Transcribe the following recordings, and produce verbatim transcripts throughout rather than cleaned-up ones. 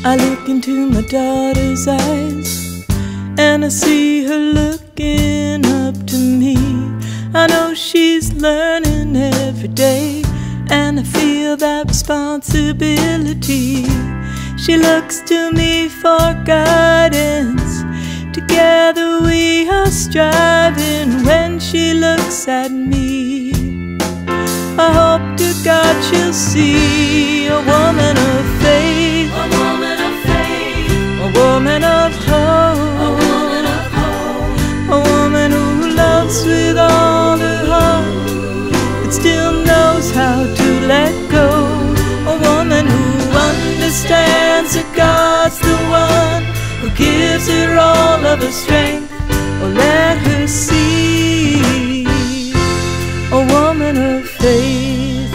I look into my daughter's eyes, and I see her looking up to me. I know she's learning every day, and I feel that responsibility. She looks to me for guidance. Together we are striving when she looks at me. I hope to God she'll see a woman of faith, a woman of faith, a woman of hope, a woman of hope, a woman who loves with all her heart, but still knows how to let go. A woman who understands that God's the one who gives her all of her strength. Oh, let her see a woman of faith.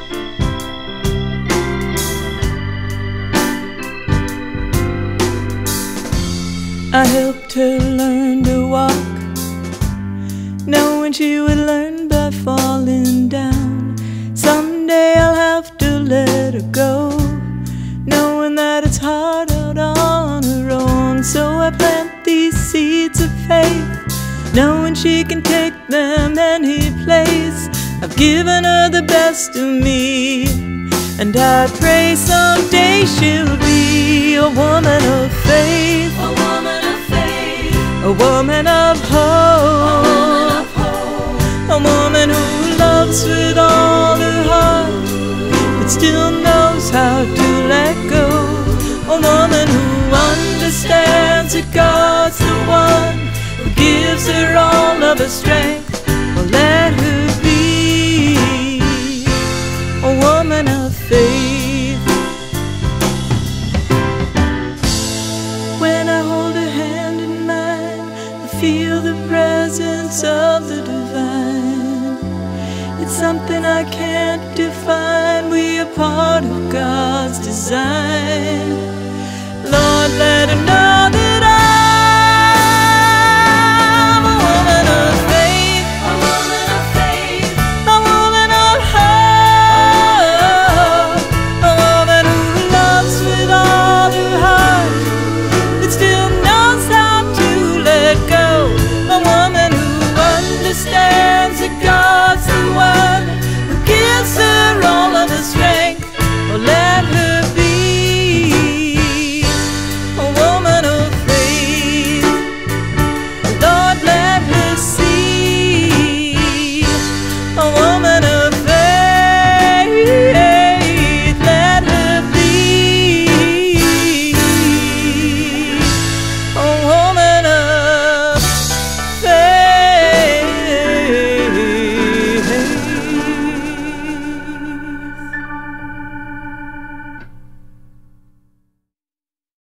I helped her learn to walk, knowing she would learn by falling down. Someday I'll have to let her go, knowing that it's hard out on her own. So I plant these seeds of faith, knowing she can take them any place. I've given her the best of me, and I pray someday she'll be a woman of faith, a woman of faith, a woman of hope, a woman of hope, a woman who loves with all her heart, but still knows how to let go. A woman who understands that God's the one who gives her all of her strength. Well, let her be a woman of faith. When I hold her hand in mine, I feel the presence of the divine. It's something I can't define. We are part of God's design.